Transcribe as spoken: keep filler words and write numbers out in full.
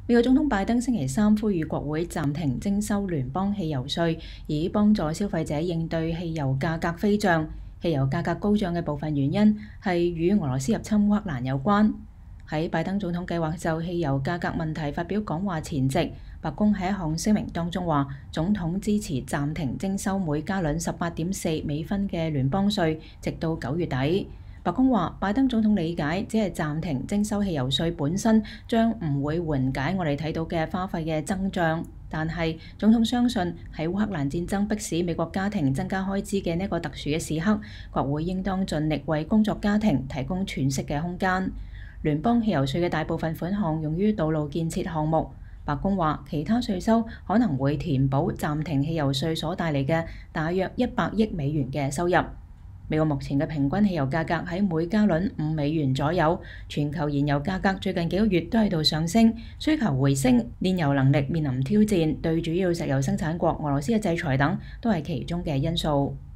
美國總統拜登星期三呼籲國會暫停徵收聯邦汽油稅，以幫助消費者應對汽油價格飛漲。汽油價格高漲嘅部分原因係與俄羅斯入侵烏克蘭有關。喺拜登總統計劃就汽油價格問題發表講話前夕，白宮喺一項聲明當中話，總統支持暫停徵收每加侖十八點四美分嘅聯邦稅，直到九月底。白宮話，拜登總統理解，只係暫停徵收汽油稅本身將唔會緩解我哋睇到嘅花費嘅增長，但係總統相信喺烏克蘭戰爭迫使美國家庭增加開支嘅呢個特殊嘅時刻，國會應當盡力為工作家庭提供喘息嘅空間。聯邦汽油稅嘅大部分款項用於道路建設項目。白宮話，其他稅收可能會填補暫停汽油稅所帶嚟嘅大約一百億美元嘅收入。美國目前嘅平均汽油價格喺每加侖五美元左右，全球燃油價格最近幾個月都喺度上升，需求回升，煉油能力面臨挑戰，對主要石油生產國俄羅斯嘅制裁等都係其中嘅因素。